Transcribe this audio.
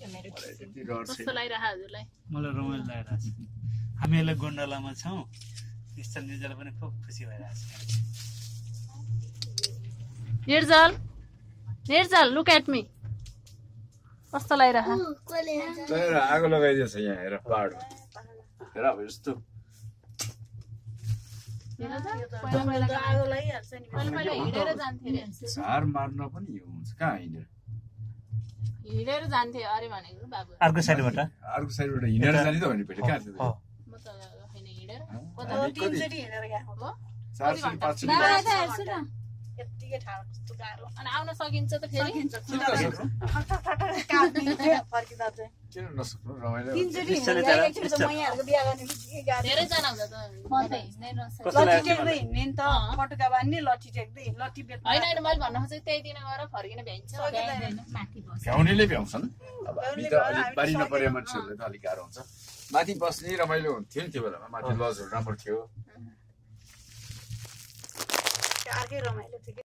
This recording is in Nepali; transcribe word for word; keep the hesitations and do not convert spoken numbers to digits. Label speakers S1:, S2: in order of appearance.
S1: कस्तो लागिरहेको हजुरलाई
S2: मलाई रमाइलो लागिरहेको छ हामीहरूलाई गोन्डलामा छौँ स्थल निजलाई पनि खुब खुसी भइरहेको छ
S1: निर्जल निर्जल लुक एट मी कस्तो लागिरहेको
S3: आगो लगाइदिएछ यहाँ हेर पहाडमा हेर अब यस्तो झार मार्न पनि यो हुन्छ कहाँ हिँडेर
S1: हिँडेर जान्थे अरे भनेको बाबु
S2: अर्को साइडबाट
S3: अर्को साइडबाट हिँडेर जाने त भने पहिले कहाँ थियो
S1: म त होइन हिँडेर
S3: चार सय पाँच सय
S1: यतिकै ठाउँ कस्तो गाह्रो अनि आउन सकिन्छ त फेरि
S3: किन नसक्नु रमाइलो
S1: धेरैजना हुँदा त होइन होइन मैले भन्न खोजेँ त्यही दिन गएर फर्किन भ्याइन्छ
S3: भ्याउनेले भ्याउँछन् अब हामी त अलिक बारी नपरेका मान्छेहरूले त अलिक गाह्रो हुन्छ माथि बस्ने रमाइलो हुन्थ्यो नि त्यो बेलामा माथि लजहरू राम्रो थियो
S4: अर्कै रमाइलो थियो।